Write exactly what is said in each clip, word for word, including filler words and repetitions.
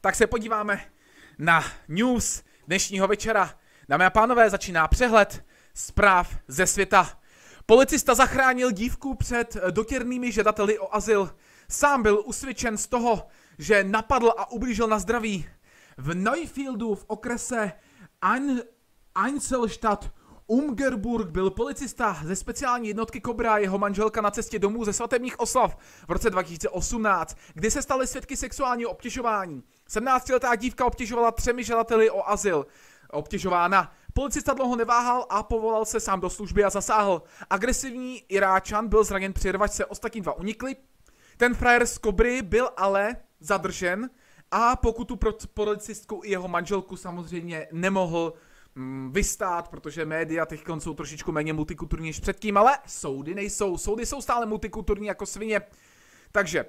tak se podíváme na news dnešního večera. Dámy a pánové, začíná přehled zpráv ze světa. Policista zachránil dívku před dotěrnými žadateli o azyl. Sám byl usvědčen z toho, že napadl a ublížil na zdraví. V Neufieldu v okrese Ein Einzelstadt Umgerburg byl policista ze speciální jednotky Kobra a jeho manželka na cestě domů ze svatebních oslav v roce dva tisíce osmnáct, kdy se staly svědky sexuálního obtěžování. sedmnáctiletá dívka obtěžovala třemi žadateli o azyl. Obtěžována. Policista dlouho neváhal a povolal se sám do služby a zasáhl. Agresivní Iráčan byl zraněn při rvačce, ostatní dva unikli. Ten frajer z Kobry byl ale zadržen a pokutu pro policistku i jeho manželku samozřejmě nemohl mm, vystát, protože média teď jsou trošičku méně multikulturní než předtím, ale soudy nejsou. Soudy jsou stále multikulturní jako svině. Takže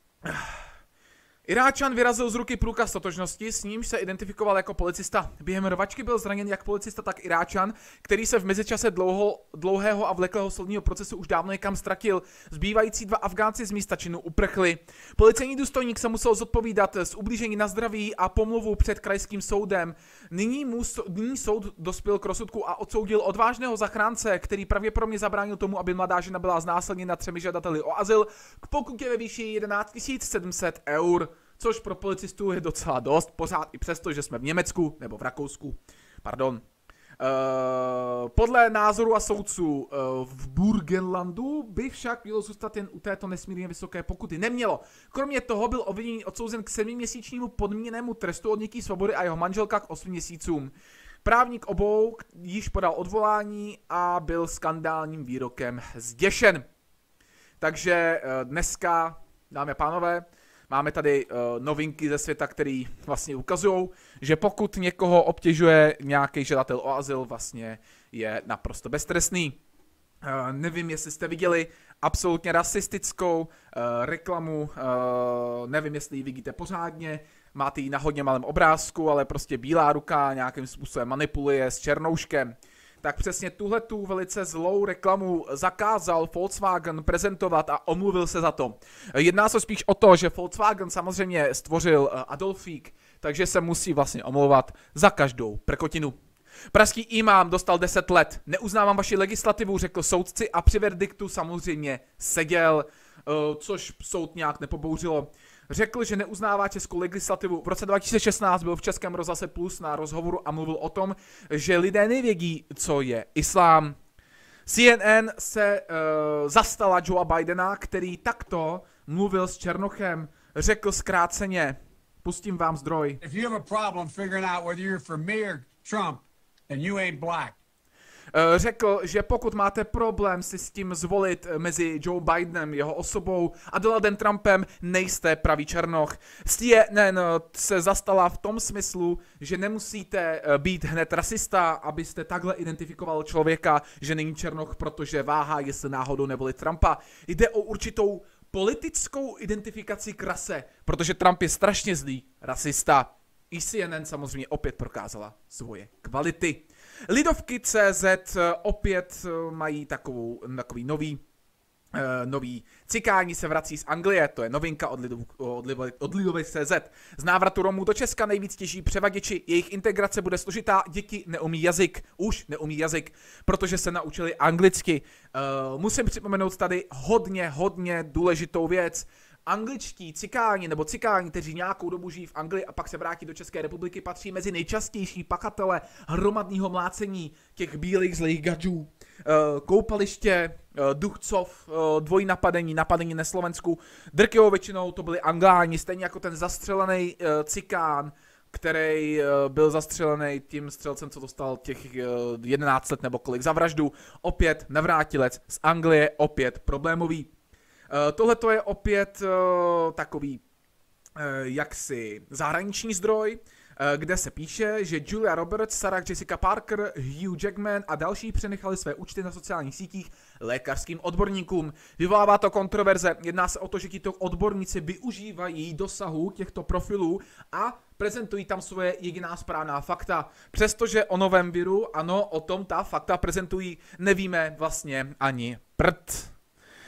Iráčan vyrazil z ruky průkaz totožnosti, s nímž se identifikoval jako policista. Během rvačky byl zraněn jak policista, tak Iráčan, který se v mezičase dlouho, dlouhého a vleklého soudního procesu už dávno někam ztratil. Zbývající dva Afgánci z místa činu uprchli. Policejní důstojník se musel zodpovídat z ublížení na zdraví a pomluvu před krajským soudem. Nyní, mu, nyní soud dospěl k rozsudku a odsoudil odvážného zachránce, který pravděpodobně zabránil tomu, aby mladá žena byla znásilněna třemi žadateli o azyl, k pokutě ve výši jedenáct tisíc sedm set eur. Což pro policistů je docela dost, pořád i přesto, že jsme v Německu, nebo v Rakousku, pardon. Uh, podle názoru a soudců uh, v Burgenlandu by však mělo zůstat jen u této nesmírně vysoké pokuty. Nemělo. Kromě toho byl obviněný odsouzen k sedmiměsíčnímu podmíněnému trestu odnětí svobody a jeho manželka k osmi měsícům. Právník obou již podal odvolání a byl skandálním výrokem zděšen. Takže uh, dneska, dámy a pánové, máme tady uh, novinky ze světa, které vlastně ukazují, že pokud někoho obtěžuje nějaký žadatel o azyl, vlastně je naprosto beztrestný. Uh, nevím, jestli jste viděli absolutně rasistickou uh, reklamu, uh, nevím, jestli ji vidíte pořádně, máte ji na hodně malém obrázku, ale prostě bílá ruka nějakým způsobem manipuluje s černouškem. Tak přesně tuhletu velice zlou reklamu zakázal Volkswagen prezentovat a omluvil se za to. Jedná se spíš o to, že Volkswagen samozřejmě stvořil Adolfík, takže se musí vlastně omlouvat za každou prkotinu. Pražský imám dostal deset let. Neuznávám vaši legislativu, řekl soudci a při verdiktu samozřejmě seděl, což soud nějak nepobouřilo. Řekl, že neuznává českou legislativu. V roce dva tisíce šestnáct byl v Českém rozhlase Plus na rozhovoru a mluvil o tom, že lidé nevědí, co je islám. C N N se uh, zastala Joea Bidena, který takto mluvil s Černochem. Řekl zkráceně, pustím vám zdroj. If you have a problem figuring out whether you're for me or Trump, then you ain't black. Řekl, že pokud máte problém si s tím zvolit mezi Joe Bidenem, jeho osobou a Donaldem Trumpem, nejste pravý černoch. C N N se zastala v tom smyslu, že nemusíte být hned rasista, abyste takhle identifikoval člověka, že není černoch, protože váhá, jestli náhodou nevolit Trumpa. Jde o určitou politickou identifikaci k rase, protože Trump je strašně zlý rasista. I C N N samozřejmě opět prokázala svoje kvality. Lidovky tečka cé zet opět mají takovou, takový nový, uh, nový cikáni se vrací z Anglie, to je novinka od, Lidov, od, od Lidovek tečka cé zet. Z návratu Romů do Česka nejvíc těží převaděči, jejich integrace bude složitá, děti neumí jazyk, už neumí jazyk, protože se naučili anglicky. Uh, musím připomenout tady hodně, hodně důležitou věc. Angličtí cikáni nebo cikáni, kteří nějakou dobu žijí v Anglii a pak se vrátí do České republiky, patří mezi nejčastější pachatele hromadného mlácení těch bílých zlých gadžů. Koupaliště, Duchcov, dvojí napadení, napadení na Slovensku. Drtivou většinou to byli Angláni, stejně jako ten zastřelený cikán, který byl zastřelený tím střelcem, co dostal těch jedenáct let nebo kolik za vraždu. Opět navrátilec z Anglie, opět problémový. Uh, Tohle to je opět uh, takový uh, jaksi zahraniční zdroj, uh, kde se píše, že Julia Roberts, Sarah Jessica Parker, Hugh Jackman a další přenechali své účty na sociálních sítích lékařským odborníkům. Vyvolává to kontroverze, jedná se o to, že tito odborníci využívají dosahu těchto profilů a prezentují tam svoje jediná správná fakta. Přestože o novém viru, ano, o tom ta fakta prezentují, nevíme vlastně ani prd.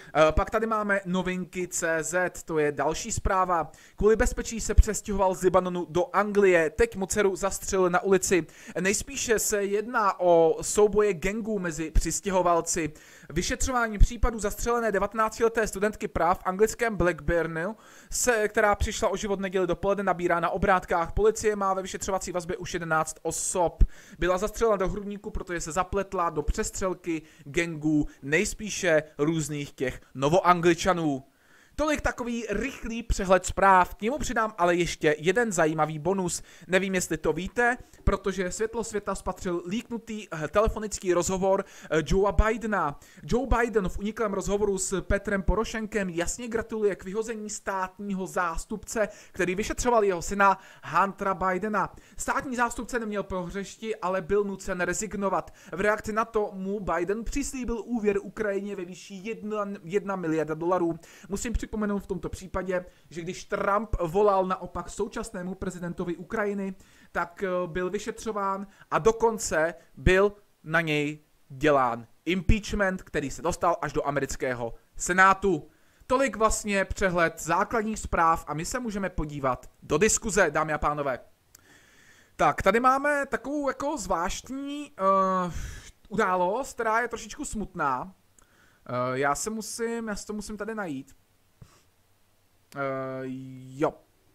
Pak tady máme novinky tečka cé zet, to je další zpráva. Kvůli bezpečí se přestěhoval z Libanonu do Anglie, teď mu dceru zastřelil na ulici. Nejspíše se jedná o souboje gangů mezi přistěhovalci. Vyšetřování případu zastřelené devatenáctileté studentky práv v anglickém Blackburnu, se, která přišla o život neděli dopoledne, nabírá na obrátkách. Policie má ve vyšetřovací vazbě už jedenáct osob. Byla zastřelena do hrudníku, protože se zapletla do přestřelky gangů, nejspíše různých těch novoangličanů. Tolik takový rychlý přehled zpráv, k němu přidám ale ještě jeden zajímavý bonus. Nevím, jestli to víte, protože světlo světa spatřil líknutý telefonický rozhovor Joea Bidena. Joe Biden v uniklém rozhovoru s Petrem Porošenkem jasně gratuluje k vyhození státního zástupce, který vyšetřoval jeho syna Huntera Bidena. Státní zástupce neměl prohřešti, ale byl nucen rezignovat. V reakci na to mu Biden přislíbil úvěr Ukrajině ve výši jedna miliarda dolarů. Musím připomenout v tomto případě, že když Trump volal naopak současnému prezidentovi Ukrajiny, tak byl vyšetřován a dokonce byl na něj dělán impeachment, který se dostal až do amerického senátu. Tolik vlastně přehled základních zpráv a my se můžeme podívat do diskuze, dámy a pánové. Tak, tady máme takovou jako zvláštní uh, událost, která je trošičku smutná. Uh, já se musím, já si to musím tady najít. Uh, jo.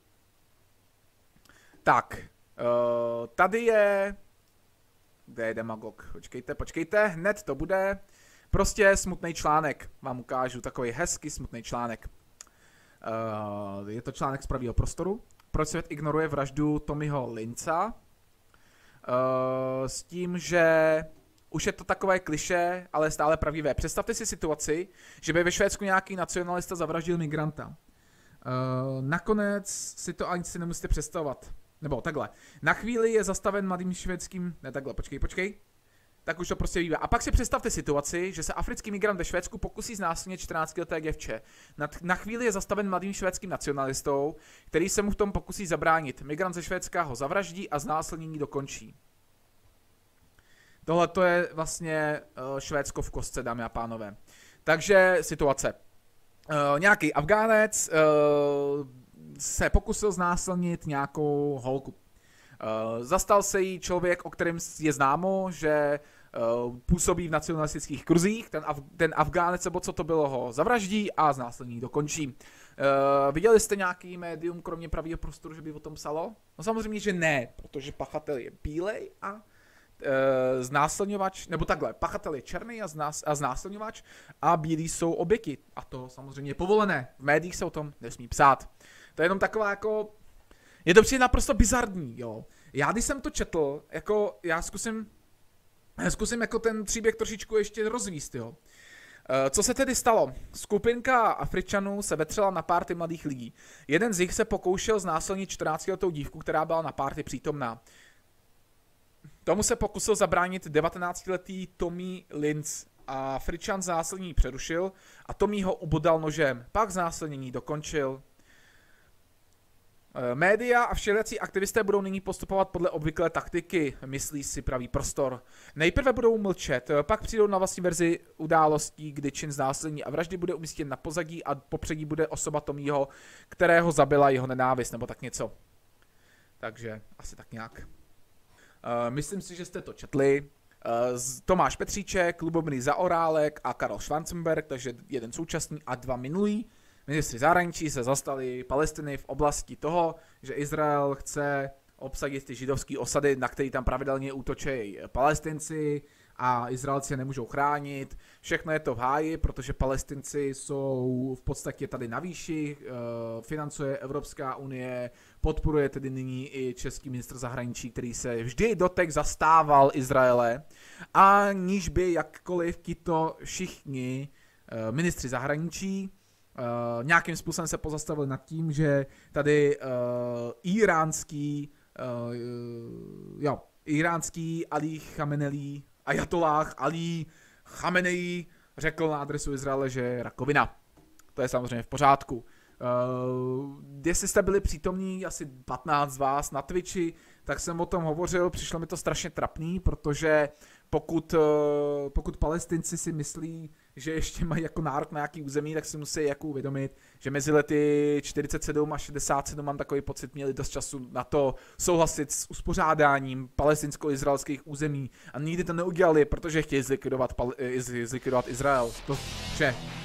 Tak, uh, tady je... Kde je demagog? Počkejte, počkejte, hned to bude. Prostě smutný článek, vám ukážu, takový hezký smutný článek. Uh, je to článek z Pravýho prostoru. Proč svět ignoruje vraždu Tommyho Linca? Uh, s tím, že... Už je to takové klišé, ale stále pravivé. Představte si situaci, že by ve Švédsku nějaký nacionalista zavraždil migranta. Uh, nakonec si to ani si nemusíte představovat. Nebo takhle. Na chvíli je zastaven mladým švédským... Ne takhle, počkej, počkej. Tak už to prostě bývá. A pak si představte situaci, že se africký migrant ve Švédsku pokusí znásilnit čtrnáctileté děvče. Na, na chvíli je zastaven mladým švédským nacionalistou, který se mu v tom pokusí zabránit. Migrant ze Švédska ho zavraždí a znásilnění dokončí. Tohle to je vlastně uh, Švédsko v kostce, dámy a pánové. Takže situace. Uh, nějaký Afgánec uh, se pokusil znásilnit nějakou holku. Uh, zastal se jí člověk, o kterém je známo, že uh, působí v nacionalistických kruzích. Ten, Af ten Afgánec, nebo co to bylo, ho zavraždí a znásilnění dokončí. Uh, viděli jste nějaký médium, kromě Pravýho prostoru, že by o tom psalo? No samozřejmě, že ne, protože pachatel je bílej a Uh, znásilňovač, nebo takhle, pachatel je černý a, znás, a znásilňovač a bílí jsou oběti. A to samozřejmě je povolené. V médiích se o tom nesmí psát. To je jenom taková jako... Je to přijde naprosto bizarní, jo. Já když jsem to četl, jako já zkusím, já zkusím jako ten příběh trošičku ještě rozvíst, jo. Uh, co se tedy stalo? Skupinka Afričanů se vetřela na párty mladých lidí. Jeden z nich se pokoušel znásilnit čtrnáctiletou dívku, která byla na párty přítomná. Tomu se pokusil zabránit devatenáctiletý Tommy Linz a Afričan znásilnění přerušil a Tommy ho ubodal nožem. Pak znásilnění dokončil. Média a všelijací aktivisté budou nyní postupovat podle obvyklé taktiky, myslí si Pravý prostor. Nejprve budou mlčet, pak přijdou na vlastní verzi událostí, kdy čin znásilnění a vraždy bude umístěn na pozadí a popředí bude osoba Tommyho, kterého zabila jeho nenávist, nebo tak něco. Takže asi tak nějak. Uh, myslím si, že jste to četli. Uh, Tomáš Petříček, Lubomír Zaorálek a Karel Schwarzenberg, takže jeden současný a dva minulý ministři zahraničí se zastali Palestiny v oblasti toho, že Izrael chce obsadit ty židovské osady, na které tam pravidelně útočí Palestinci a Izraelci je nemůžou chránit. Všechno je to v háji, protože Palestinci jsou v podstatě tady na výši, financuje Evropská unie, podporuje tedy nyní i český ministr zahraničí, který se vždy dotek zastával Izraele, aniž by jakkoliv tito všichni ministři zahraničí Uh, nějakým způsobem se pozastavil nad tím, že tady uh, iránský, uh, jo, iránský Ali Chamenei, ajatolláh Ali Chamenei řekl na adresu Izraele, že je rakovina. To je samozřejmě v pořádku. Uh, Uh, jestli jste byli přítomní, asi patnáct z vás na Twitchi, tak jsem o tom hovořil, přišlo mi to strašně trapný, protože pokud, uh, pokud Palestinci si myslí, že ještě mají jako nárok na nějaký území, tak si musí jako uvědomit, že mezi lety čtyřicet sedm a šedesát sedm, mám takový pocit, měli dost času na to souhlasit s uspořádáním palestinsko-izraelských území a nikdy to neudělali, protože chtěli zlikvidovat, zlikvidovat Izrael. To vše.